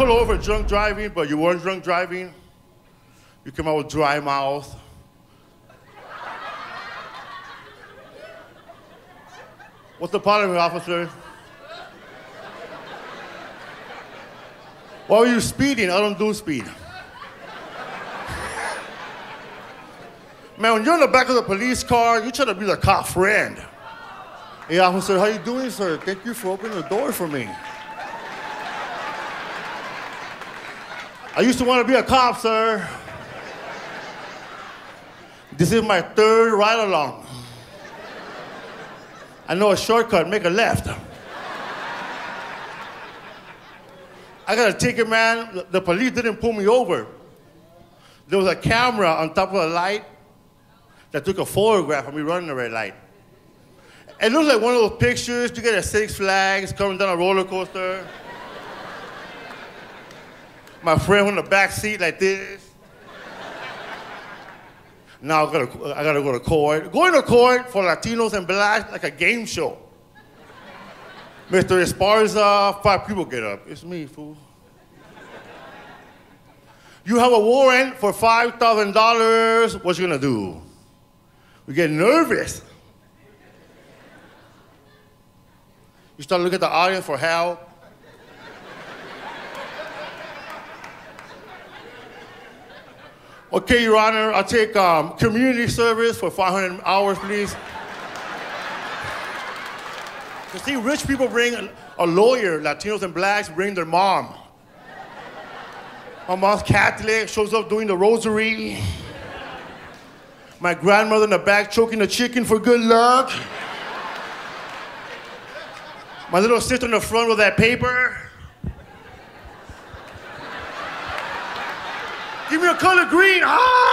pull over for drunk driving, but you weren't drunk driving. You come out with dry mouth. What's the problem, officer? Why were you speeding? I don't do speed. Man, when you're in the back of the police car, you try to be the cop friend. Hey, officer, how you doing, sir? Thank you for opening the door for me. I used to want to be a cop, sir. This is my third ride-along. I know a shortcut, make a left. I got a ticket, man. The police didn't pull me over. There was a camera on top of the light that took a photograph of me running the red light. It looks like one of those pictures you get at Six Flags coming down a roller coaster. My friend on the back seat like this. Now I gotta go to court. Going to court for Latinos and blacks like a game show. Mr. Esparza, 5 people get up. It's me, fool. You have a warrant for $5,000. What you gonna do? We get nervous. You start looking at the audience for help. Okay, Your Honor, I'll take community service for 500 hours, please. You see, rich people bring a lawyer. Latinos and blacks bring their mom. My mom's Catholic, shows up doing the rosary. My grandmother in the back choking the chicken for good luck. My little sister in the front with that paper. Give me a color green. Ah!